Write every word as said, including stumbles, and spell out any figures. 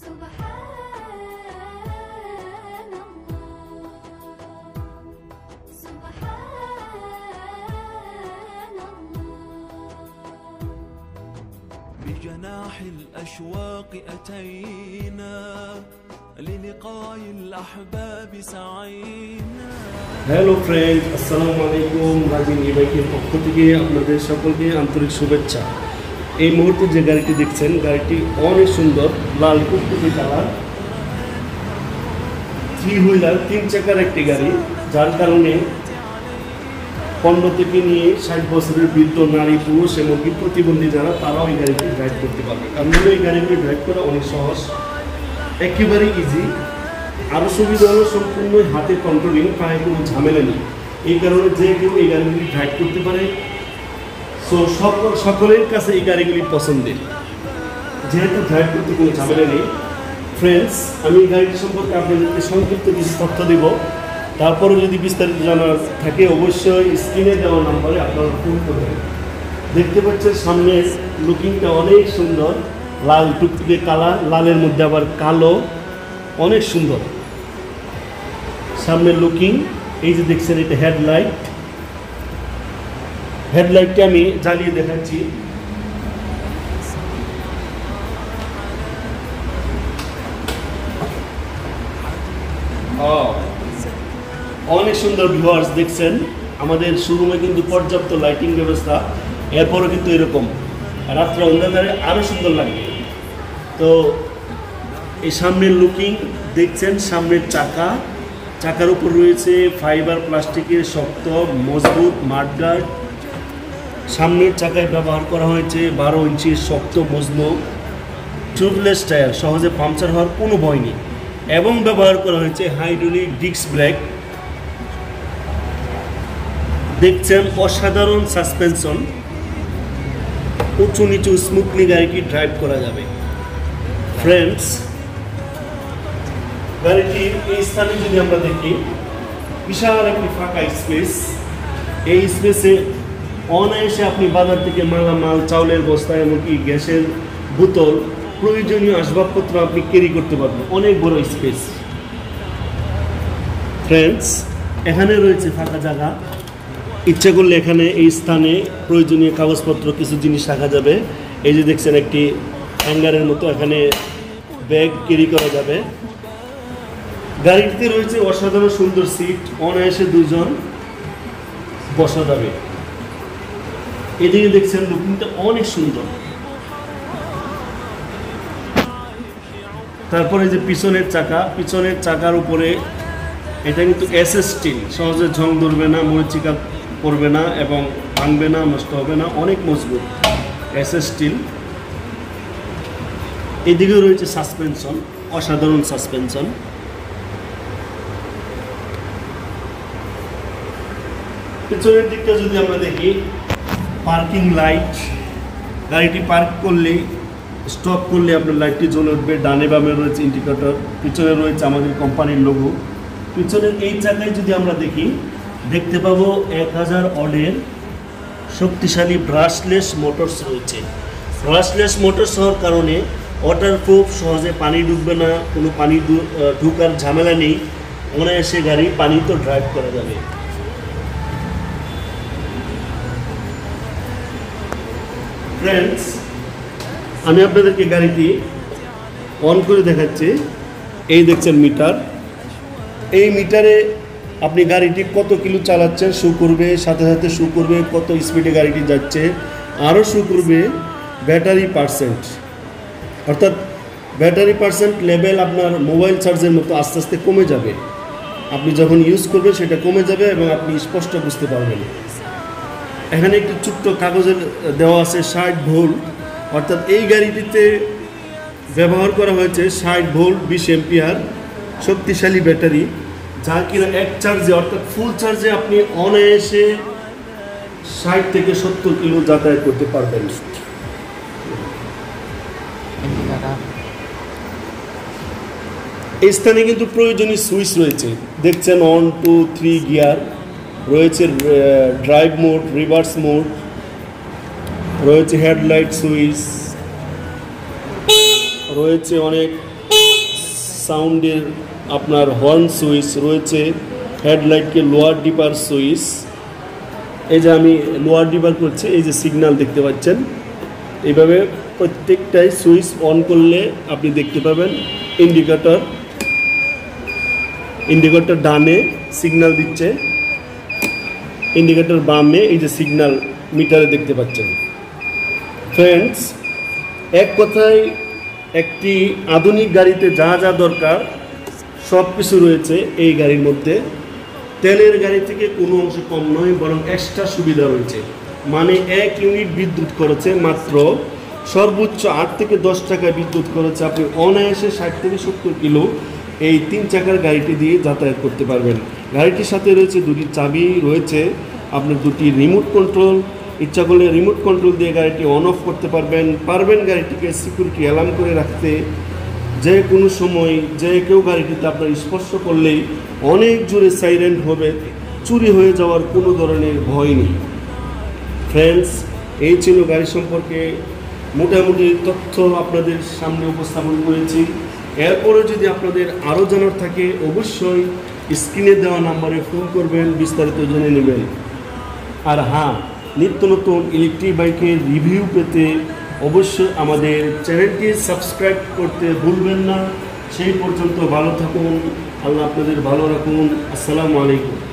بجناح الأشواق أتينا للقاء الأحباب سعينا. Hello friend, আসসালামু আলাইকুম। রাজিন ই-বাইকের পক্ষ থেকে আপনাদের সকলকে আন্তরিক শুভেচ্ছা। এই মুহূর্তে যে গাড়িটি দেখছেন, গাড়িটি অনেক সুন্দর, লাল কুককুকি কালার, থ্রি হুইলার, তিন চাকার একটি গাড়ি, যার কারণে পনেরো থেকে নিয়ে ষাট বছরের বৃদ্ধ নারী, পুরুষ এমনকি প্রতিবন্ধী যারা, তারাও এই গাড়িটি ড্রাইভ করতে পারবে। কারণ এই গাড়িগুলি ড্রাইভ করা অনেক সহজ, একেবারে ইজি। আরও সুবিধা হলো সম্পূর্ণ হাতে কন্ট্রোলিং, পায়ে কোনো ঝামেলা নেই। এই কারণে যে কেউ এই গাড়িগুলি ড্রাইভ করতে পারে। সো সকল সকলের কাছে এই গাড়িগুলি পছন্দের, যেহেতু ড্রাইভ করতে কোনো ঝামেলা নেই। ফ্রেন্ডস, আমি এই গাড়িটি সম্পর্কে আপনাদেরকে সংক্ষিপ্ত কিছু তথ্য দেব। তারপরে যদি বিস্তারিত জানার থাকে অবশ্যই স্ক্রিনে দেওয়া নাম্বারে আপনারা ফোন করবেন। দেখতে পাচ্ছেন সামনের লুকিংটা অনেক সুন্দর, লাল টুকটুকে কালার, লালের মধ্যে আবার কালো, অনেক সুন্দর সামনের লুকিং। এই যে দেখছেন, এটা হেডলাইট, হেডলাইটটা আমি জ্বালিয়ে দেখাচ্ছি। অনেক সুন্দর ভিউয়ার্স, দেখছেন আমাদের শোরুমে কিন্তু পর্যাপ্ত লাইটিং ব্যবস্থা, এরপরও কিন্তু এরকম রাত্রে অন্ধকারে আরও সুন্দর লাগবে। তো এই সামনের লুকিং দেখছেন, সামনের চাকা, চাকার উপর রয়েছে ফাইবার প্লাস্টিকের শক্ত মজবুত মাডগার্ড। সামনের চাকায় ব্যবহার করা হয়েছে বারো ইঞ্চির শক্ত মজবুত টিউবলেস টায়ার, সহজে পাংচার হওয়ার কোনো ভয় নেই। এবং ব্যবহার করা হয়েছে হাইড্রোলিক ডিস্ক ব্রেক। দেখছেন অসাধারণ সাসপেনশন, উঁচু নিচু স্মুথলি গাড়িটি ড্রাইভ করা যাবে। ফ্রেন্ডস, গাড়িটির এই স্থানে যদি আমরা দেখি, বিশাল একটি ফাঁকা স্পেস। এই স্পেসে অনায়াসে আপনি বাজার থেকে মালামাল, চাউলের বস্তা, এমনকি গ্যাসের বোতল, প্রয়োজনীয় আসবাবপত্র আপনি ক্যারি করতে পারবেন। অনেক বড় স্পেস। ফ্রেন্ডস, এখানে রয়েছে ফাঁকা জায়গা, ইচ্ছা করলে এখানে এই স্থানে প্রয়োজনীয় কাগজপত্র কিছু জিনিস রাখা যাবে। এই যে দেখছেন একটি হ্যাঙ্গারের মতো, এখানে ব্যাগ ক্যারি করা যাবে। গাড়িটিতে রয়েছে অসাধারণ সুন্দর সিট, অনায়াসে দুজন বসা যাবে। এদিকে দেখছেন লুকিংটা অনেক সুন্দর। তারপরে যে পিছনের চাকা, পিছনের চাকার উপরে এটা কিন্তু এস এস স্টিল, সহজে ঝং ধরবে না, মরিচিকা পড়বে না এবং ভাঙবে না, নষ্ট হবে না, অনেক মজবুত এস এস স্টিল। এদিকেও রয়েছে সাসপেনশন, অসাধারণ সাসপেনশন। পিছনের দিকটা যদি আমরা দেখি, পার্কিং লাইট, গাড়িটি পার্ক করলে, স্টপ করলে আপনার লাইটটি জ্বলে উঠবে। ডানে বামে রয়েছে ইন্ডিকেটর, পিছনে রয়েছে আমাদের কোম্পানির লোগো। পিছনের এই চাকায় যদি আমরা দেখি, দেখতে পাবো এক হাজার ওয়াটের শক্তিশালী ব্রাশলেস মোটরস রয়েছে। ব্রাশলেস মোটরস হওয়ার কারণে ওয়াটারপ্রুফ, সহজে পানি ডুববে না, কোনো পানি ঢুকার ঝামেলা নেই, অনায়াসে গাড়ি পানিতে ড্রাইভ করা যাবে। ফ্রেন্ডস, আমি আপনাদেরকে গাড়িটি অন করে দেখাচ্ছি। এই দেখছেন মিটার, এই মিটারে আপনি গাড়িটি কত কিলো চালাচ্ছেন শো করবে, সাথে সাথে শো করবে কত স্পিডে গাড়িটি যাচ্ছে, আরও শো করবে ব্যাটারি পার্সেন্ট, অর্থাৎ ব্যাটারি পার্সেন্ট লেভেল আপনার মোবাইল চার্জের মতো আস্তে আস্তে কমে যাবে। আপনি যখন ইউজ করবেন সেটা কমে যাবে এবং আপনি স্পষ্ট বুঝতে পারবেন। এখানে একটি ছোট্ট কাগজের দেওয়া আছে ষাট ভোল্ট, অর্থাৎ এই গাড়িটিতে ব্যবহার করা হয়েছে ষাট ভোল্ট বিশ এম্পিয়ার শক্তিশালী ব্যাটারি, যা কিনা এক চার্জে অর্থাৎ ফুল চার্জে আপনি অনায়াসে ষাট থেকে সত্তর কিলো যাতায়াত করতে পারবেন। এই স্থানে কিন্তু প্রয়োজনীয় সুইচ রয়েছে, দেখছেন ওয়ান টু থ্রি গিয়ার রয়েছে, ড্রাইভ মোড, রিভার্স মোড রয়েছে, হেডলাইট সুইচ রয়েছে, অনেক সাউন্ডের আপনার হর্ন সুইচ রয়েছে, হেডলাইটকে লোয়ার ডিপার সুইচ। এই যে আমি লোয়ার ডিপার করছি, এই যে সিগন্যাল দেখতে পাচ্ছেন, এইভাবে প্রত্যেকটাই সুইচ অন করলে আপনি দেখতে পাবেন ইন্ডিকেটর ইন্ডিকেটর ডানে সিগন্যাল দিচ্ছে, ইন্ডিকেটর বামে এই যে সিগন্যাল মিটারে দেখতে পাচ্ছেন। ফ্রেন্ডস, এক কথায় একটি আধুনিক গাড়িতে যা যা দরকার সব কিছু রয়েছে এই গাড়ির মধ্যে। তেলের গাড়ি থেকে কোনো অংশ কম নয়, বরং এক্সট্রা সুবিধা রয়েছে। মানে এক ইউনিট বিদ্যুৎ খরচে মাত্র সর্বোচ্চ আট থেকে দশ টাকা বিদ্যুৎ খরচে আপনি অনায়াসে ষাট থেকে সত্তর কিলো এই তিন চাকার গাড়িটি দিয়ে যাতায়াত করতে পারবেন। গাড়িটির সাথে রয়েছে দুটি চাবি, রয়েছে আপনার দুটি রিমোট কন্ট্রোল। ইচ্ছা করলে রিমোট কন্ট্রোল দিয়ে গাড়িটি অন অফ করতে পারবেন পারবেন গাড়িটিকে সিকিউরিটি অ্যালার্ম করে রাখতে। যে কোনো সময় যে কেউ গাড়িটিতে আপনার স্পর্শ করলেই অনেক জোরে সাইরেন্ট হবে, চুরি হয়ে যাওয়ার কোনো ধরনের ভয় নেই। ফ্রেন্ডস, এই ছিল গাড়ি সম্পর্কে মোটামুটি তথ্য আপনাদের সামনে উপস্থাপন করেছি। এরপরে যদি আপনাদের আরও জানার থাকে অবশ্যই স্ক্রিনে দেওয়া নাম্বারে ফোন করবেন, বিস্তারিত জেনে নেবেন। আর হ্যাঁ, নিত্য নতুন ইলেকট্রিক বাইকের রিভিউ পেতে অবশ্যই আমাদের চ্যানেলটি সাবস্ক্রাইব করতে ভুলবেন না। সেই পর্যন্ত ভালো থাকুন, আল্লাহ আপনাদের ভালো রাখুন। আসসালামু আলাইকুম।